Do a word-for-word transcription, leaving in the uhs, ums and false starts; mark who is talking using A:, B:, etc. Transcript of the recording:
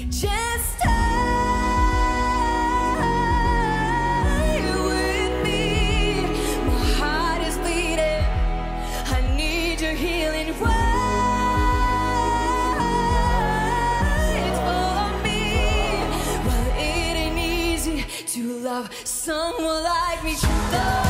A: Just stay with me. My heart is bleeding. I need your healing words for me. Well, it ain't easy to love someone like me. Though